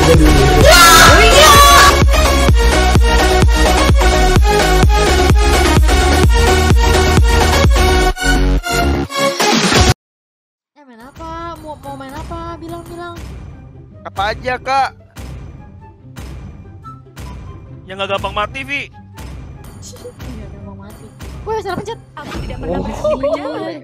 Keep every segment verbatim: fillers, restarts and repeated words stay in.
Eh main apa? Mau mau main apa? Bilang-bilang. Apa aja kak? Yang gak gampang mati, Vi. Iya gampang mati. Wah salah pencet. Aku tidak pernah berhenti berjalan.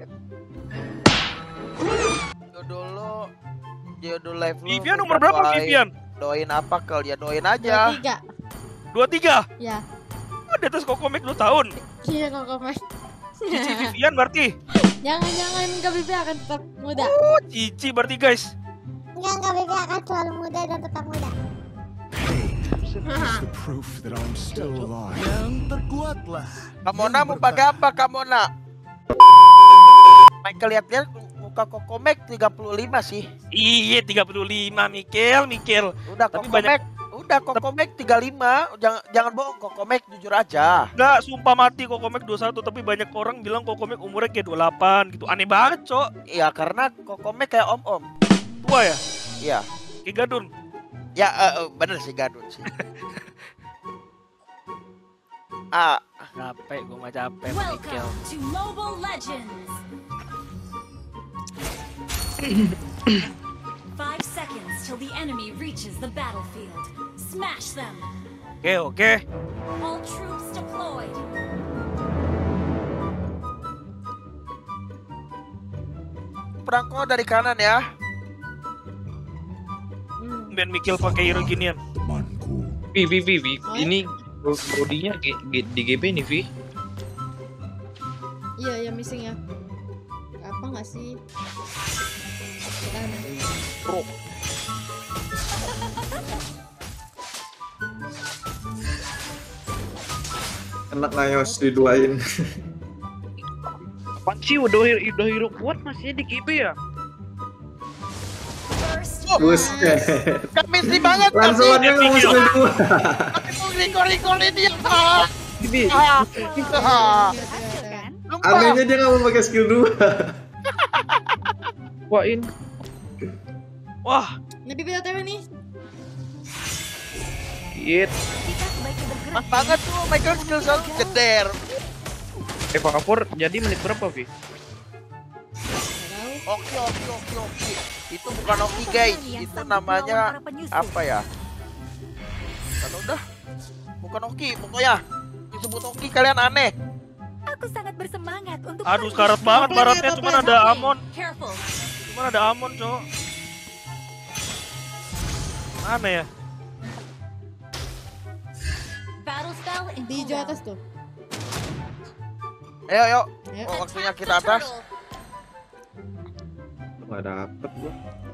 Jodoh lo, jodoh live lo. Vivian nomor berapa, doain, Vivian? Doain apa kal? Ya doain Dua aja. tiga. dua tiga? Ya. Oh, di atas Kokomek dua tahun. Iya kok komen. Cici Vivian berarti. Jangan-jangan Kak Bibi akan tetap muda. Oh, Cici berarti guys. Enggak, Kak Bibi akan selalu muda dan tetap muda. It's the proof that I'm still alive. Yang terkuatlah. Kamona mau pakai apa Kamona? Michael lihat-lihat muka Kokomek tiga puluh lima sih. Iya, tiga puluh lima Mikel, Mikel. Udah Tapi Kokomek, udah Kokomek tiga puluh lima. Jangan jangan bohong Kokomek, jujur aja. Enggak, sumpah mati Kokomek dua puluh satu, tapi banyak orang bilang Kokomek umurnya kayak dua puluh delapan gitu. Aneh banget, Cok. Iya, karena Kokomek kayak om-om. Tua ya? Iya. Kayak Gadun. Ya, uh, uh, bener sih Gadun sih. ah, Capek, gue mah capek, Mikel. Welcome to Mobile Legends. Five seconds till the enemy reaches the battlefield. Smash them. Oke, oke. All troops deployed. perangko dari kanan ya. Hmm. Ben Mikel pakai hero ginian. Temanku. Vi, Vi, Vi, Vi. Oh, Ini bodinya G- G- di G B nih, Vi. Iya, ya missing ya. Apa nggak sih? Tahan. Bro. Enak ngayos diduain. Apaan sih udah hero, udah hero kuat masih di G B ya? First Oh, Buset. kami sih banget. Lansuannya ngomong skill dua. Rekor-rekor ini apa? Vi, Ah, ah. berhasil kan? Lupa. Anehnya dia nggak mau pakai skill dua. wain. Wah, Nabi B T W nih. Hit. Kita sebaiknya bergerak. Pas banget tuh Michael skill selalu jeder. Evaporator jadi menit berapa, Vi? Nggak Oke oke oke oke. Itu bukan oke guys. Itu namanya apa ya? Kan udah. Bukan oke pokoknya. Disebut oke kalian aneh. Aku sangat bersemangat untuk aduh pergi. sekarat banget Apa baratnya, nih, cuman apa ada nih? Amon. Careful. Cuman ada Amon, Cok. Mana ya? Battle spell in Di hijau atas tuh. Ayo yuk. Ayo. Oh, waktunya kita atas. Nggak dapet gua.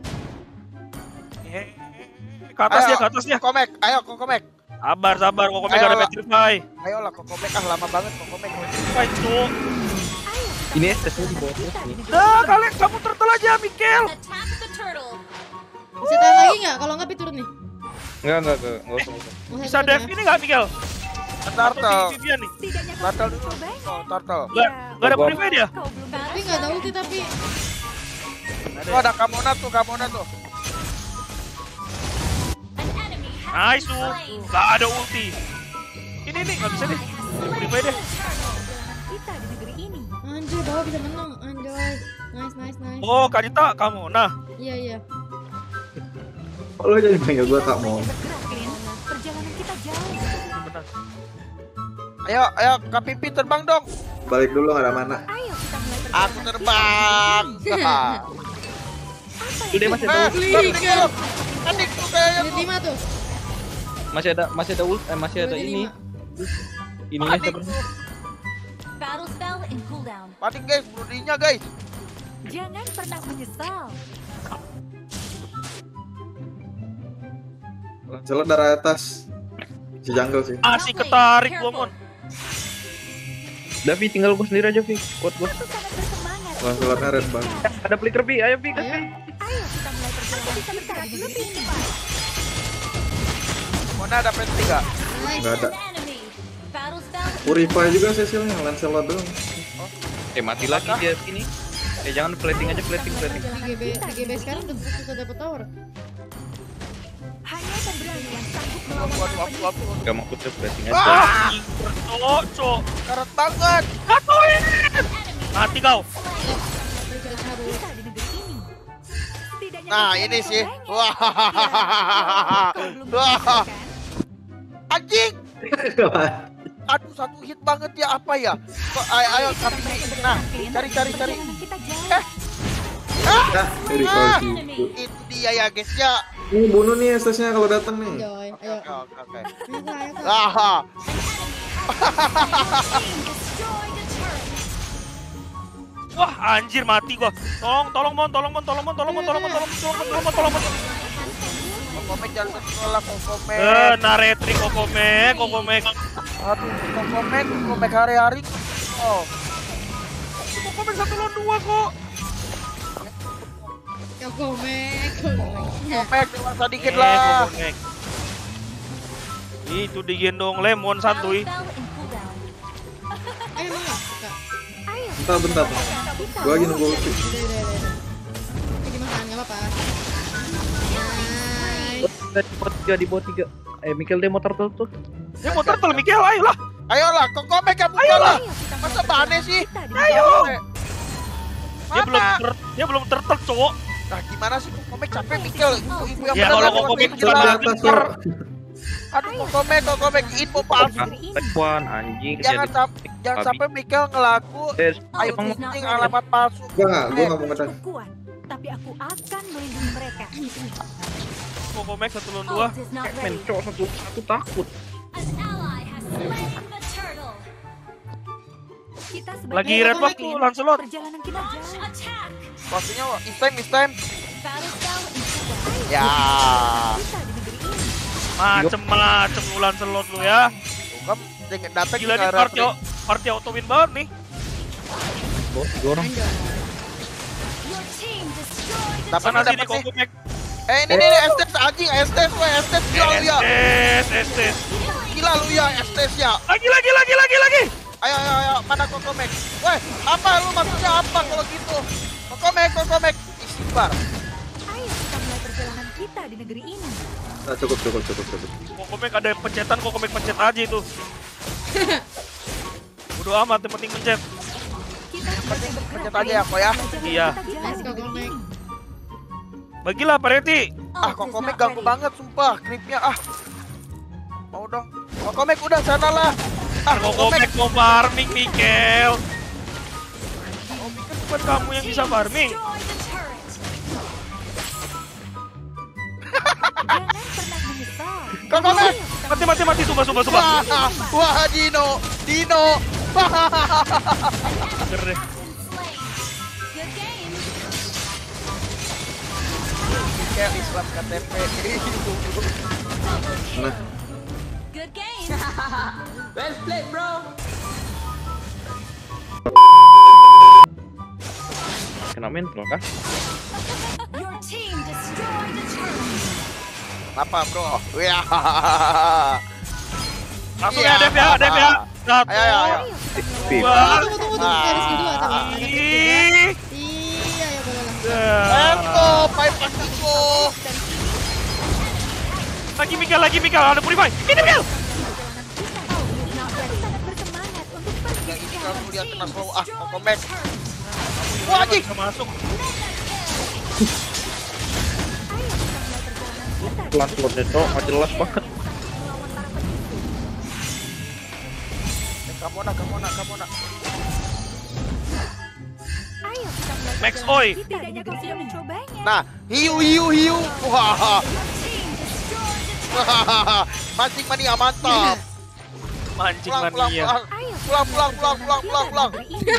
Eh, Ke atas Ayo. dia, ke atas dia. Kokomek, ayo Kokomek. Sabar, sabar. Kok Kokomek Ayo, ada Pak. Petrify. Ayolah Kokomek, ah lama banget Kokomek. Petrify, Cok. Ini S T-nya di bawah terus nih. Dah, kalian kamu turtle aja, Mikel. Attack the turtle. Bisa tahan lagi nggak? Kalau nggak Pi turun nih. Enggak, enggak, enggak, enggak usah, enggak usah. Mau Bisa turun dive ya? ini nggak, Mikel? Atau Turtle. si Vivian nih? Setidaknya kau Turtle sudah dulu. mencobanya. Oh, turtle. Nggak, nggak ada Gua- Petrify dia? Kau belum Tapi nggak ada ulti tapi. Oh, ada Kamona tuh, Kamona tuh. An enemy has Nice, been tuh. slain. Nggak ada ulti. Ini nih, nggak bisa deh. Petrify deh. Perjalanan kita di negeri ini. Anjir, bawah bisa menang. Anjay. Nice, nice, nice. Oh, Kak Dita, kamu. Nah, Iya, iya. Kok lo jadi panggil gua tak mau? Bergerak, Green. Perjalanan kita jauh. benar. Ayo, ayo Kak Pipi terbang dong. Balik dulu nggak ada mana. Ayo kita mulai perjalanan. Aku terbang. Itu dia masih ada Eh, ult, Liga. Adik tuh kayaknya Menit tuh. lima tuh. masih ada masih ada ult, eh masih ada Menit ini. lima. Ininya Adik siapa? tuh. Battle spell in cooldown. Panik guys, brodinya guys. Jangan pernah menyesal. Lancelot dari atas. Si jungle sih. Masih ketarik gua, Mon. Davi tinggal gua sendiri aja, Vi. Kuat gua. Aku sangat bersemangat. Lancelotnya red banget. Ada flicker, Vi. Ayo, Vi, kasih. Ayo. Ayo kita mulai perjalanan. Bisa bergerak lebih cepat. Mana ada pet tiga? Nice. Nggak ada. An enemy. Battle spell in Purify juga Cecilnya, Lancelot doang. Eh, mati lagi dia sini. Eh, jangan plating aja, plating, plating. Di G B, di G B sekarang udah susah dapet tower. hanya Waduh, waduh, waduh, waduh. Gak mau putus berarti aja. Ah, Cok, cok. karet banget. Atuin. Mati kau. Nah, ini sih. Wah. Wah. Anjing. Aduh, satu hit banget ya, apa ya? Kok ayo, ayo kami nah, cari cari cari. Eh. Ah, Nah, dari ah, situ. itu dia ya, guys ya. Ini bunuh nih estasnya kalau datang nih. Joy, Oke, ayo. oke, oke. Ayo, Kak, ayo, Kak. Ah. Wah, anjir mati gua. Tolong, tolong mon, tolong mon, tolong mon, tolong mon, tolong mon, tolong mon, tolong mon, tolong mon, tolong mon. Kokomek jangan tertolak, Kokomek. Eh, naretri kokomek, kokomek. Aduh, Kokomek, Kokomek hari-hari. Oh, Kokomek satu lawan dua kok. Yo, Komek, Komek. Kokomek dewasa dikit Eh, lah. Kokomek. Itu digendong lemon santuy. Ayo, emang nggak, Kak? Bentar, bentar. Gua lagi nunggu ulti. Udah, udah, udah, udah. Ini dimakan, nggak apa-apa. Nice. Di bawah tiga, di bawah tiga. Eh, Mikel dia motor tuh tuh. Ya mau turtle Mikel, ayolah. Ayolah, Kokomek yang buka lah. Masa Bane sih? Ayo. Kokomek. Dia belum Mana? ter, dia belum turtle cowok. Nah, gimana sih Kokomek capek Mikel? Ibu-ibu yang Ya, benar kalau lah, Kokomek Kokomek Gua di jelas. atas, Sok. Aduh, Kokomek, Kokomek info palsu. Taekwondo anjing. Jangan jadi- sampai jangan Babi. sampai Mikel ngelaku Eh, ayo emang penting alamat palsu. Gua nggak, gua nggak mau ngetes. Kuat, tapi aku akan melindungi mereka. Kokomek satu lawan dua. Ult is not men ready. cowok satu aku takut. An ally has slain the turtle. Kita sebagai Lagi red buff tuh Lancelot. perjalanan kita jauh. Attack. Pastinya is time is time. Battle spell in full. Ya. Kita di negeri ini. Macem-macem lu Lancelot lu ya. Bukan jangan datang Gila ke nih arah party, party auto win banget nih. Oh, tiga orang. Lanjut. Your team destroyed the Dapat Sana dapat sini sih. Kokomek. Eh ini nih Estes anjing Estes weh Estes gila lu ya. Estes, Estes. Gila lu ya Estes ya. Lagi, lagi, lagi, lagi, lagi. Ayo ayo ayo mana Kokomek. Weh, apa lu maksudnya apa kalau gitu? Kokomek Kokomek istighfar. Ayo kita mulai perjalanan kita di negeri ini. Nah, cukup, cukup, cukup, cukup. Kokomek ada pencetan, Kokomek pencet aja itu. Bodo amat, yang penting pencet. Kita sebagai bergerak Pencet aja ya kok ya. Iya. Nice, Kokomek. Bagilah Pak Reti. Ah Kokomek ganggu banget sumpah klipnya ah. Mau dong. Kokomek udah sana lah. Ah Kokomek mau farming, Mikel. Oh, Mikel bukan kamu yang bisa farming. Destroy the turret. Jangan pernah menyesal. Kokomek. Mati, mati, mati, sumpah, sumpah, sumpah. Wah, wah Dino, Dino. Seger deh. Good game. Kayak Islam K T P. Nah, Good game. Kena mental kah? Your team destroyed the turret. Apa bro? Wah. Langsung Iya. ya, Dev ya, Dev ya. Satu, Ayo ayo ayo. Pip. dua, Tunggu, tunggu, tunggu. Ada skill dua, sama. Ada skill dua. ih. Iya, ya boleh lah. Dah. Eko, pipe pastiku. Lagi Mikel, lagi Mikel, ada Purify. Ini Mikel. Sangat bersemangat untuk pergi Yang ini ke kamu arah lihat team. kena slow ah, Destroy Kokomek. the turret. Wah anjing. Bisa masuk. Ayo kita mulai perjalanan kita. Kelas slotnya cowok nggak jelas banget. Melawan para penyusup. Eh, Kamu nak, kamu nak, kamu nak. Ayo kita mulai Max perjalanan Oi. kita di negeri sudah mencobanya. Nah, hiu hiu hiu. Wah. Your team destroyed the turret. Mancing mania mantap. Mancing Pulang pulang mania. pulang. Ayo Pulang pulang pulang pulang pulang pulang.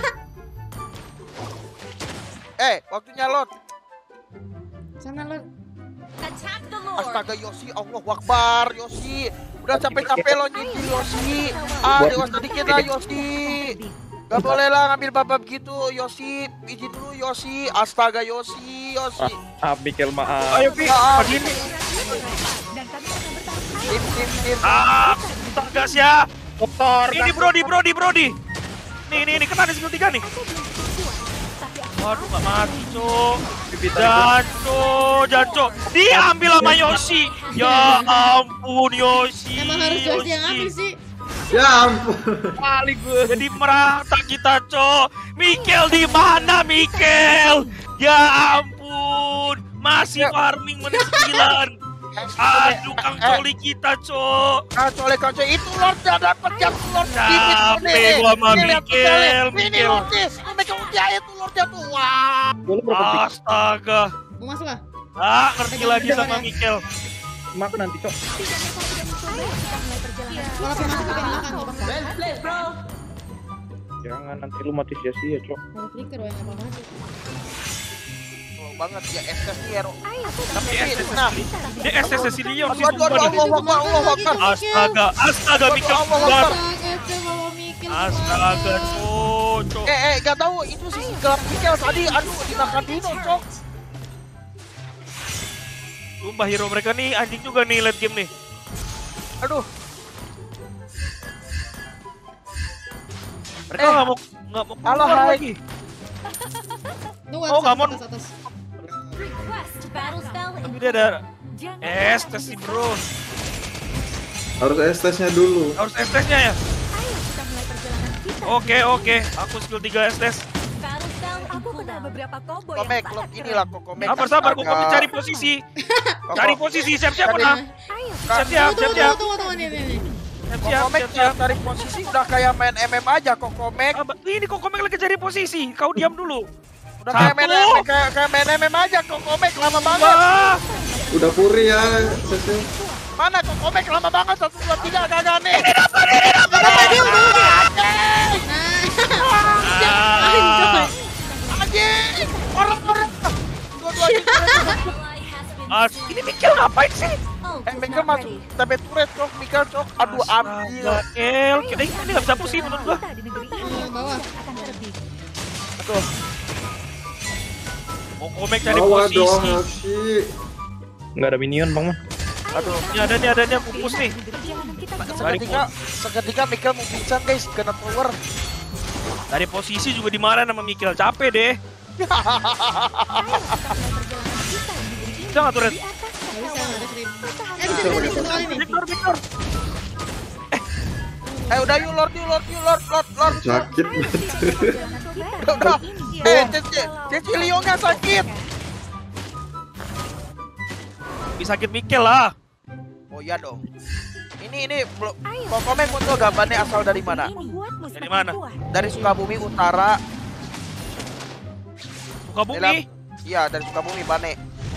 Eh, waktunya lot. Sana lo. Attack the Lord. Astaga Yosi, Allah Akbar Yosi. Udah capek-capek lo nyindir Yosi. Ah, dewasa dikit lah Yosi. Gak boleh lah ngambil babab gitu Yosi. Izin dulu Yosi. Astaga Yosi, Yosi. Ah, Mikel maaf. Ayo, Pi. Maaf. Pagi ini. Dan kami akan bertahan. Tim tim tim. Ah, putar gas ya. Motor. Ini Brody, Brody, Brody. Nih, nih, nih, kena di skill tiga nih. Aku belum cukup kuat, tapi aku Waduh, gak mati, Cok. Janco, Janco. Diambil sama Yoshi. Ya ampun, Yoshi. Emang harus Yoshi yang ambil sih. Ya ampun. Kali gue. Jadi merata kita, Cok. Mikel di mana, Mikel? Ya ampun. Masih farming menit sembilan. Aduh, Kang Coli kita, Cok. Kang Coli, Kang Coli itu Lord dah dapat jatuh Lord. Capek gua sama Mikel, Ini Mikel. Lord nih, mereka ulti aja tuh Lord tuh. Wah. Astaga. Mau masuk lah. Ah, ngerti lagi sama Mikel. Mak nanti cok. Kalau pengen masuk ke belakang nggak apa-apa. Jangan nanti lu mati sia-sia cok. Kalau flicker wah nggak apa-apa. Banget ya S S nih Hero. Tapi Dia S S nah, Dia S S sini Leon sih aduh aduh sumpah. Allah Akbar Allah Akbar. Astaga, astaga Mikel Allah keluar. Akbar. Astaga, Cok, Cok. Eh eh gak tahu itu sih gelap Mikel tadi aduh dimakan Dino Cok. Sumpah hero mereka nih anjing juga nih late game nih. Aduh. Mereka Eh. nggak mau nggak mau Halo, keluar hai. lagi. Nunggu Oh, nggak mau. atas atas. Request battle spell in Tapi dia ada S tes sih bro. Harus S tesnya dulu. Harus S tesnya ya. Oke oke, aku skill tiga S tes. battle spell in Aku kena cooldown. beberapa combo yang Komek tak klub inilah kok Komek. Sabar sabar, kok kami cari posisi. Cari posisi, siap siap Cari- mana? Ayo, Siap siap Tunggu siap tunggu siap. tunggu tunggu nih nih nih. Siap Kok siap Komek siap siap. cari posisi udah kayak main M M aja kok Komek. Ah, Ini kok Komek lagi cari posisi. Kau diam dulu. Udah kayak main Satu. kayak kayak main M M aja kok Komek lama banget. Wah, Udah puri ya sesnya. Mana kok Komek lama banget satu dua tiga kagak nih. ah, Anjing. Orang-orang. Dua-dua tiga. Ally has been ah, ini Mikel ngapain sih? ult Eh is Mikel not masuk ready. tapi turret cok Mikel cok. Aduh ambil. Mikel, kita ini nggak bisa pusing menurut gua. kita di negeri ini Yang bawah. akan terbit. Aduh. Mau Komek cari Bawa dong posisi. Yoshi. Nggak ada minion bang man. Aduh. Ini ada nih, ada nih, pupus nih. Perjalanan kita jauh. Seketika seketika Mikel mau pingsan guys kena tower. Dari posisi juga dimarahin sama Mikel, capek deh. Jangan turret. Nggak bisa nggak ada creep. Eh bisa bisa bisa kali nih. Victor, Victor. Eh udah yuk Lord yuk Lord yuk Lord Lord Lord. Sakit. Udah udah. Eh Ceci Ceci Lionnya sakit. Bisa sakit Mikel lah. Oh iya dong. Ini ini belum. Kok Komek muncul gambarnya asal dari mana? Membuatmu Dari semakin mana? kuat. Dari Sukabumi Utara. Sukabumi. Iya dari Sukabumi Bane.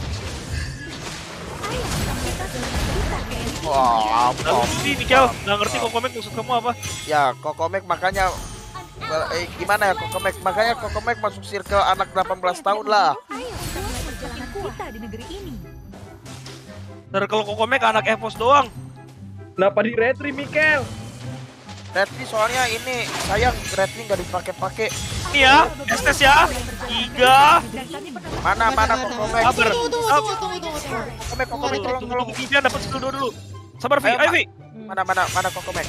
Wah, Nggak wow. ngerti Mikel, nggak ngerti kok Komek maksud kamu apa? Ya, Kokomek makanya eh, gimana ya Kokomek? Makanya Kokomek masuk circle anak delapan belas tahun lah. Ayo, kita mulai perjalanan kita di negeri ini. Circle kok Komek anak Evos doang. Kenapa di retri Mikel? Redmi soalnya ini sayang Redmi nggak dipakai-pakai. Ini ya, S tes ya. Tiga. Mana mana Kokomek? Sabar. Tunggu tunggu tunggu tunggu tunggu tunggu. Kokomek Kokomek tolong tolong. Vivian dapat skill dua dulu. Sabar Vi, Ayo, ayo Vi. Mana mana mana Kokomek?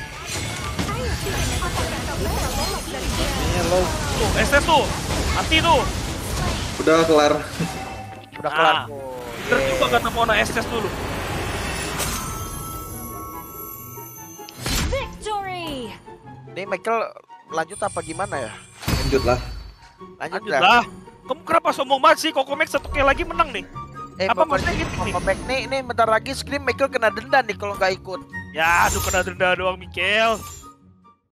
Tuh, S tes tuh. Mati tuh. Udah kelar. Udah kelar. Ah. Bener juga kata Mona S tes dulu. Victory! Ini Michael lanjut apa gimana ya? Lanjut lah. Lanjut, Lanjut ya? lah. Kamu kenapa sombong banget sih? Kok Komek satu kali lagi menang nih? Eh, Apa pokoknya maksudnya gitu nih? Kokomek nih, nih bentar lagi scream Michael kena denda nih kalau nggak ikut. Ya, aduh kena denda doang Mikel.